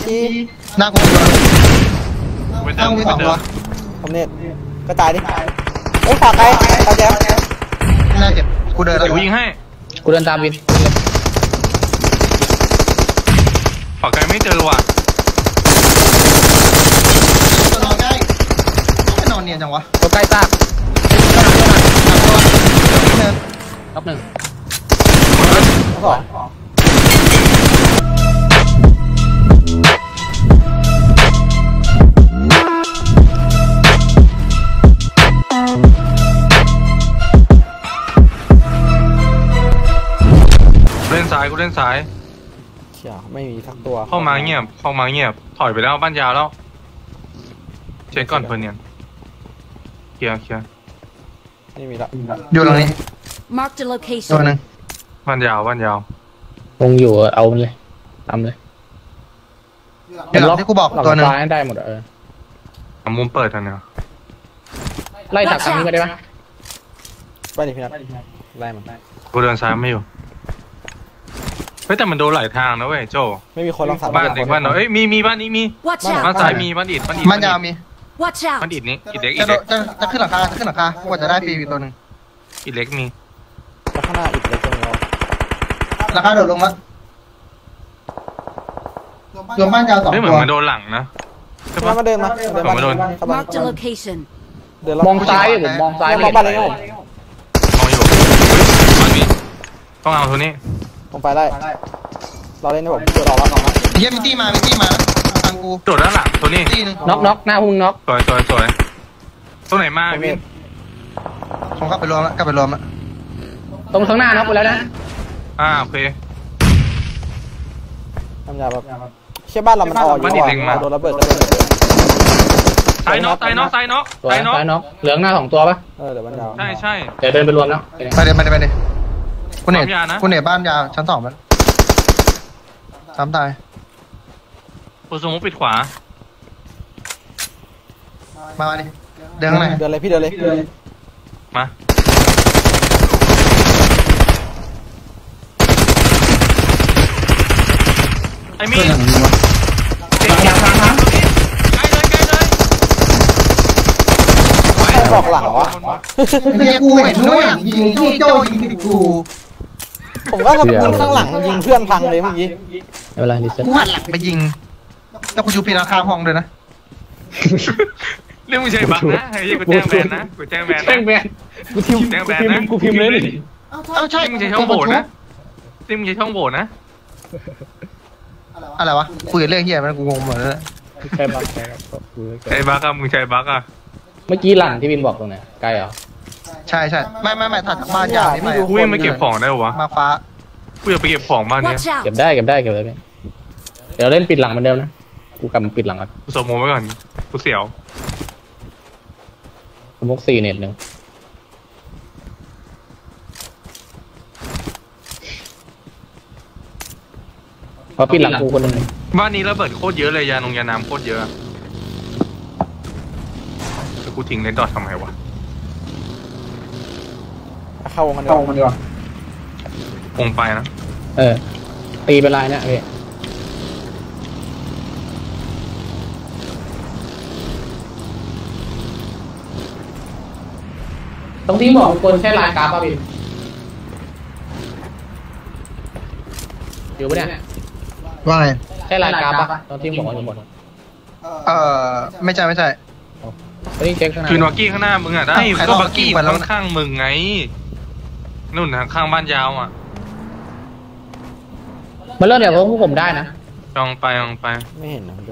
ที่หน้ากูหน้ากูมี2 ตัวผมเน็ตกระจายดิเอ้ยขวาไกลตาแจ๊บหน้าเจ็บกูเดินแล้วยิงให้กูเดินตามวินขอไกลไม่เจอว่ะตัวนอนใกล้ไม่นอนเนียนจังวะตัวใกล้ซากน็อก1 2 เล่นซ้ายกูเล่นซ้ายเชี่ยไม่มีทักตัวเข้ามาเงียบถอยไปแล้วบ้านยาวแล้วเช็คก่อนเพื่อนเนี่ยเคลียร์ไม่มีละอยู่ตรงนี้ Marked a ตัว location นึงบ้านยาววงอยู่เอาเลยทำเลยเดี๋ยวล็อกที่กูบอกตัวนึงได้หมดมุมเปิดทันเนี่ยไล่ถักทางนี้ไปได้ปะไปดิพี่นัทไล่มันกูเดินซ้ายไม่อยู่เฮ้ยแต่มันโดนหลายทางนะเว้ยโจไม่มีคนลองสั่งบ้านเด็กบ้านเนาะเอ้ยมีบ้านนี้มีบ้านซ้ายมีบ้านอิดบ้านยาวมีบ้านอิดนี้อิดเล็กจะขึ้นหลังคากูจะได้ฟรีตัวนึงอิดเล็กมีแล้วข้างหน้าอิดเล็กตรงนี้ราคาโดดลงแล้วรวมบ้านยาว2 ตัวเหมือนมันโดนหลังนะใช่ปะมาเดินมาโดน Marked a location มองซ้ายผมมองซ้ายมองบ้านเลยครับผมมองอยู่บ้านนี้ต้องเอาตัวนี้ผมไปได้เราเล่นให้ผมเกิดออกแล้วออกมาเยี่ยมตี้มาทางกูโดดด้านหลังตัวนี้น็อกหน้าพุ่งน็อกสวยตัวไหนมาพี่ผมกลับไปรวมแล้วตรงข้างหน้าน็อกไปแล้วนะโอเคทำยาแบบเชื่อบ้านเรามันออกอยู่โดนระเบิดตายน็อกเหลืองหน้า2 ตัวปะเดี๋ยวบ้านยาวใช่เดี๋ยวเดินไปรวมแล้วไปเลยคุณเนตบ้านยาวชั้น 2มันซ้ำตายกูสมมติปิดขวามาดิเดินข้างในเดินเลยพี่เดินเลยมาไอ้มีใครบอกหลังวะไม่ใช่กูเห็นด้วยยิงโจ้ยิงกูผมก็ขับปืนข้างหลังยิงเพื่อนพังเลยเมื่อกี้เวลาดิเซนกูหันหลังไปยิงแล้วกูชูปีนข้างห้องด้วยนะเรื่องมึงใช่บักนะไอ้ยี่กูแจ้งแบนนะกูพิมพ์เลยใช่มึงใช้ช่องโหว่นะมึงใช้ช่องโหว่นะอะไรวะคุยเรื่องเฮียมันกูงงหมดแล้วใช่บักมึงใช่บักเมื่อกี้หลังที่บินบอกตรงไหนไกลเหรอใช่ไม่ถัดจากบ้านยาวนี่ไม่กูยังไม่เก็บของได้วะมาฟ้ากูอยากไปเก็บของบ้านนี้เก็บได้เลยเดี๋ยวเล่นปิดหลังเหมือนเดิมนะกูกลับมาปิดหลังก่อนกูสมมติไว้ก่อนกูเสียวสมมติ4 เน็ต 1พอปิดหลังกูคนนึงบ้านนี้ระเบิดโคตรเยอะเลยยาน้ำโคตรเยอะแต่กูทิ้งเลนดอททำไมวะเข้าวงกันดีกว่าวงไปนะตีเป็นลายเนี่ยพี่ตรงที่บอกคนใช้ลายกราฟป่ะพี่อยู่ปะเนี่ยว่าไงใช้ลายกราฟป่ะตรงที่บอกว่าอยู่หมดไม่ใช่นี่เช็คข้างหน้าคืนวักกี้ข้างหน้ามึงได้ก็วักกี้ข้างมึงไงนู่นทางข้างบ้านยาวมันเริ่มจากพวกผมได้นะลองไปไม่เห็นนะ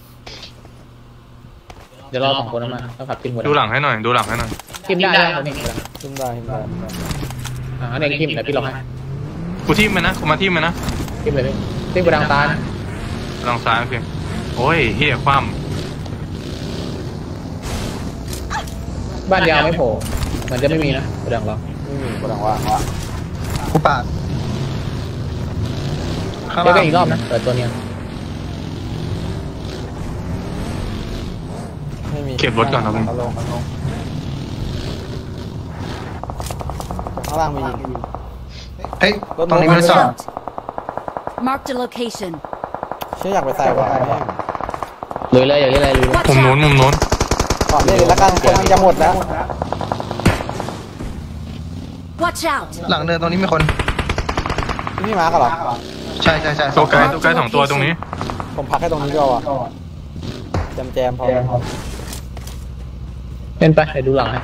เดี๋ยวรอ2 คนมาต้องขับขึ้นดูหลังให้หน่อยทิมได้แล้วนี่ทิมได้เด็กทิมแต่พี่ลองให้กูทิมมันนะกูมาทิมมันนะทิมเลยทิมไปทางซ้ายโอเคโอ้ยเฮียคว่ำบ้านยาวไม่โผล่เหมือนจะไม่มีนะกระดังเราไม่มีกระดังว่ากูปาดเดี๋ยวกันอีกรอบนะเปิดตัวเนี้ยเก็บรถก่อนนะมึงข้างล่างมียิงเฮ้ยตรงนี้มันสอบ Marked a location ชื่ออยากไปใส่ก่อนลุยเลยอย่างนี้เลยลุยเลยมุมนู้นมุมนู้นก่อนเลยแล้วกันคนมันจะหมดแล้ว Watch out! หลังเนินตรงนี้มีคนพี่มาร์กเหรอใช่ใช่ใช่ตัวไกลสองตัวตรงนี้ผมพักให้ตรงนี้ก็อ่ะแจมพอเล่นไปเดี๋ยวดูหลังให้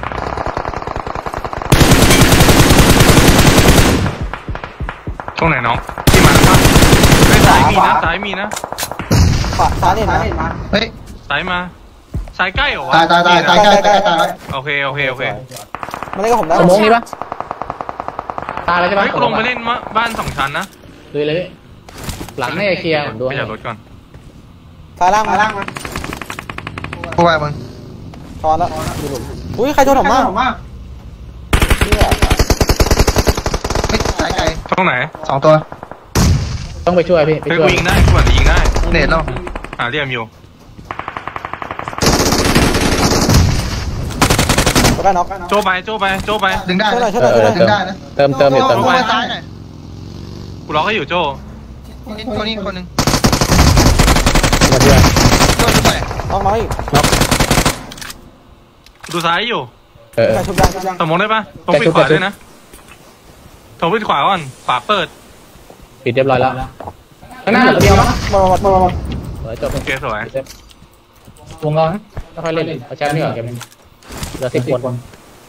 ตรงไหนน้องที่มาครับไอ้สายมีนะซ้ายมีนะขวาซ้ายนี่นะเฮ้ยซ้ายมาซ้ายใกล้เหรอวะตายใกล้ตายใกล้แล้วโอเคโอเคโอเคมันเล่นกับผมได้สมองนี้ปะตายแล้วใช่ปะเฮ้ยกูลงไปเล่นบ้าน2 ชั้นนะลุยเลยหลังให้เคลียร์ผมดูไปให้จากรถก่อนซ้ายล่างมากูไปมึงทอนแล้วอยู่หลุมอุ้ยใครโดนผมมากเฮ้ยสายไกลตรงไหน 2 ตัวต้องไปช่วยพี่ไปเฮ้ยช่วกูยยิงได้กูอาจจะยิงได้เน็ตเราเรียมอยู่ก็ได้น็อกโจไปดึงได้ช่วยหน่อยนะช่วยหน่อยช่วยหน่อยดึงได้นะเติมอยู่เติมกูอยู่ไปซ้ายหน่อยกูล็อกให้อยู่โจตัวนี้คนหนึ่งมาช่วยตัวนึงไปน็อกมาอีกกูดูซ้ายอยู่ใครชุบยังสมองได้ปะตรงปิดขวาด้วยนะตรงปิดขวาก่อนขวาเปิดปิดเรียบร้อยแล้วข้างหน้าเหลือตัวเดียวปะหมดสวยจบโอเคสวยวงเราไม่ค่อยเล่นเอาแชมป์นี่ก่อนเกมนี้เหลือ10 คน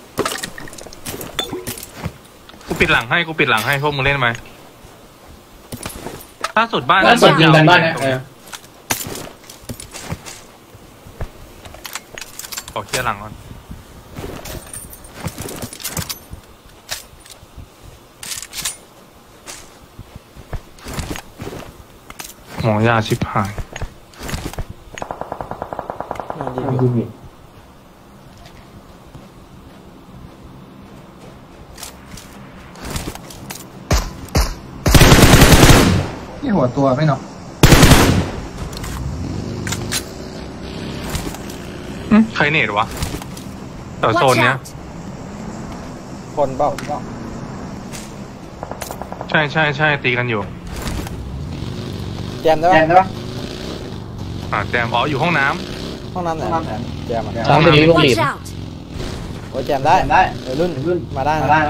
กูปิดหลังให้พวกมึงเล่นไหมล่าสุดบ้านล่าสุดยิงกันบ้านเนี่ยขอเคลียร์หลังก่อนหมอยาชิบหายนี่หัวตัวไม่เนาะใครเนตวะแต่โซน Watch เนี้ย out! คนเปล่าใช่ตีกันอยู่แจมได้ปะแจมอ๋ออยู่ห้องน้ห้องน้ำไหนแจมอ่ะช้างตัวนี้วงบีบ Watch out! โอ้ยแจมได้รุ่นมาได้นะ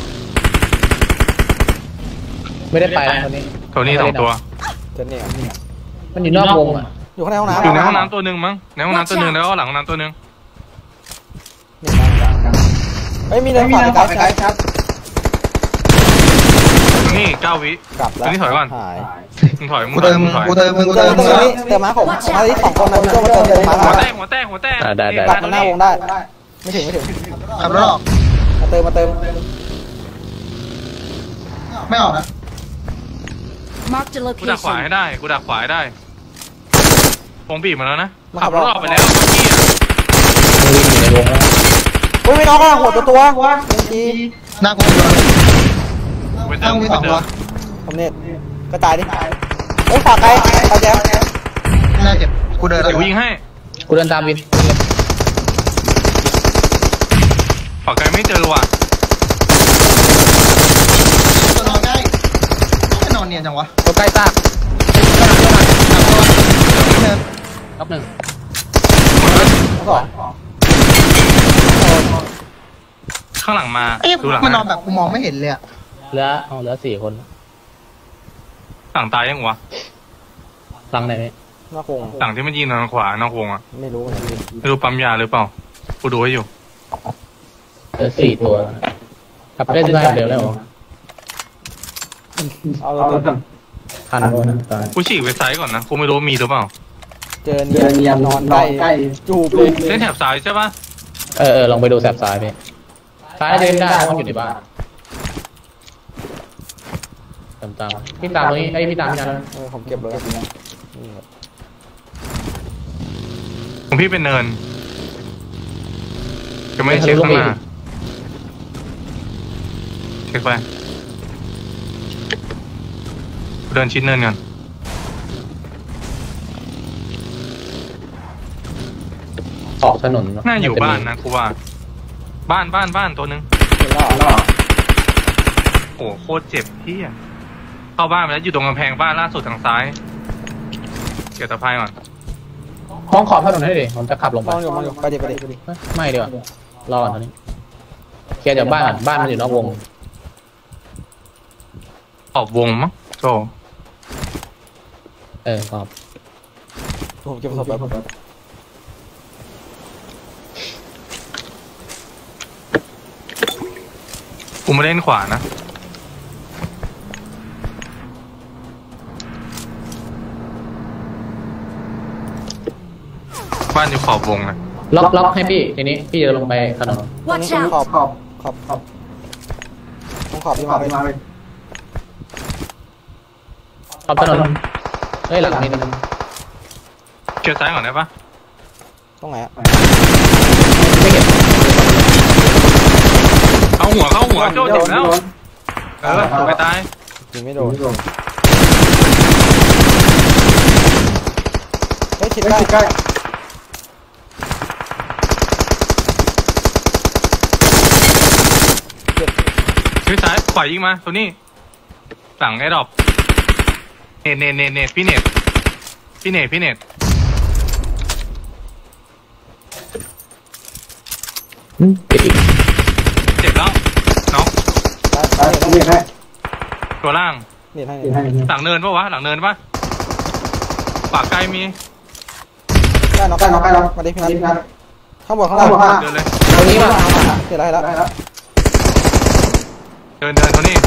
ไม่ได้ไปแล้วตอนนี้ำตัวนี้2 ตัวเจนนี่มันอยู่นอกวงอ่ะอยู่ข้างในห้องน้ำอยู่ในห้องน้ำตัวหนึ่งมั้งในห้องน้ำตัวหนึ่งแล้วก็หลังห้องน้ำตัวหนึ่งเฮ้ยมีเดินขวาไกลครับนี่9 วิกลับแล้วอันนี้ถอยก่อนหายมึงถอยกูเติมถอยกูเติมมึงกูเติเติมมตรงมึงนี้เติมมาผมมาที่2 คนนะพี่โจมาเติมมาหัวแตกหัวแตกได้กลับมาหน้าวงได้ไม่ถึงขับรถออกมาเติมไม่ออกนะ Marked a กูดักขวา location. ให้ได้วงบีบมาแล้วนะขับรถออกไปแล้วเมื่อกี้มันวิ่งอยู่ในวงแล้วอุ้ยไม่น็อกอ่ะหัวตัวจีหน้ากูตัวไปหเติน้าม กูมีไป 2 เติตัวมผมเน็ตก็ตายดิเฮ้ยขวาไกลขวาแจมหน้าเจ็บกูเดินแล้วเดี๋ยวยิงให้กูเดินตามวินขวาไกลไม่เจอว่ะตัวนอนใกล้ไม่นอนเนียนจังวะตัวใกล้ซากเนินน็อก1 ข้างหลังมาเอ๊ะดูหลังมันนอนแบบกูมองไม่เห็นเลยอะเหลือ4 คนหลังตายยังวะหลังไหนนี่นอกวงหลังที่มันยิงทางขวานอกวงอ่ะไม่รู้ไม่รู้ปั๊มยาหรือเปล่ากูดูให้อยู่เหลือ4 ตัวกลับไปเล่นได้เดี๋ยวแล้วเอาเราทันโดนตายกูฉีกเว็บไซต์ก่อนนะกูไม่รู้มีหรือเปล่าเจอเนียนนอนใกล้จูบเลยเล่นแถบซ้ายใช่ปะลองไปดูแสบซ้ายพี่ซ้ายจะเล่นได้เพราะมันอยู่ในบ้านตามพี่ตามตรงนี้พี่ตามกันผมเก็บเลยของพี่เป็นเนินจะไม่เช็คข้างหน้าเช็คไปกูเดินชิดเนินกันออกถนนน่าอยู่บ้านนะกูว่าบ้านตัวนึงโอ้โคตรเจ็บที่เข้าบ้านไปแล้วอยู่ตรงกำแพงบ้านล่าสุดทางซ้ายเก็บตะไคร้ก่อนมองขอบถนนให้ดิผมจะขับลงไปมองอยู่ไปดิไปดิไม่ดีกว่ารอก่อนตอนนี้เคลียร์จากบ้านก่อนบ้านมันอยู่นอกวงออกวงมั้งโจขอบผมเก็บศพแบบกูมาเล่นขวานะบ้านอยู่ขอบวงนะล็อกให้พี่ทีนี้พี่จะลงไปถนน Watch ข out! อบต้องขอบที่มาไปขอบถนนเฮ้ยหลังนี้นึงเกี่ยวซ้ายก่อนได้ปะตรงไหนอะไม่เห็นเข้าหัวโจเจ็บแล้วไปตายยิงไม่โดนเฮ้ยชิดใกล้ช่วยซ้ายขวายิงมาตัวนี้สั่งไอ้ดอกเน็ตพี่เน็ตติดอีกเจ็บแล้วน็อกเนียนให้ตัวล่างเนียนให้หลังเนินปะวะหลังเนินปะปากไกลมีได้น็อกมาดิพี่นัทข้างบนข้างล่างเดินเลยตรงนี้ป่ะเสร็จแล้วเดินตัวนี้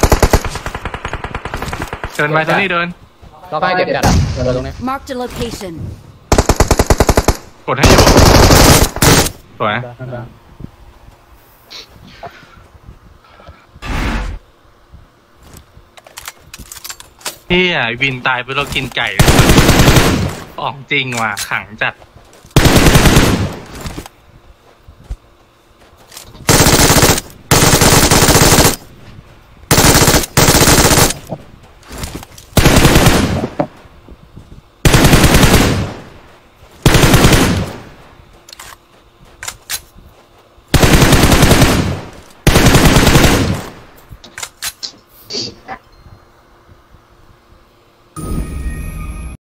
เดินไปตัวนี้เดินล็อกให้เจ็บจัดเดินตรงนี้ Marked a location. กดให้อยู่สวยพี่วินตายไปเรากินไก่ออกจริงว่ะขังจัด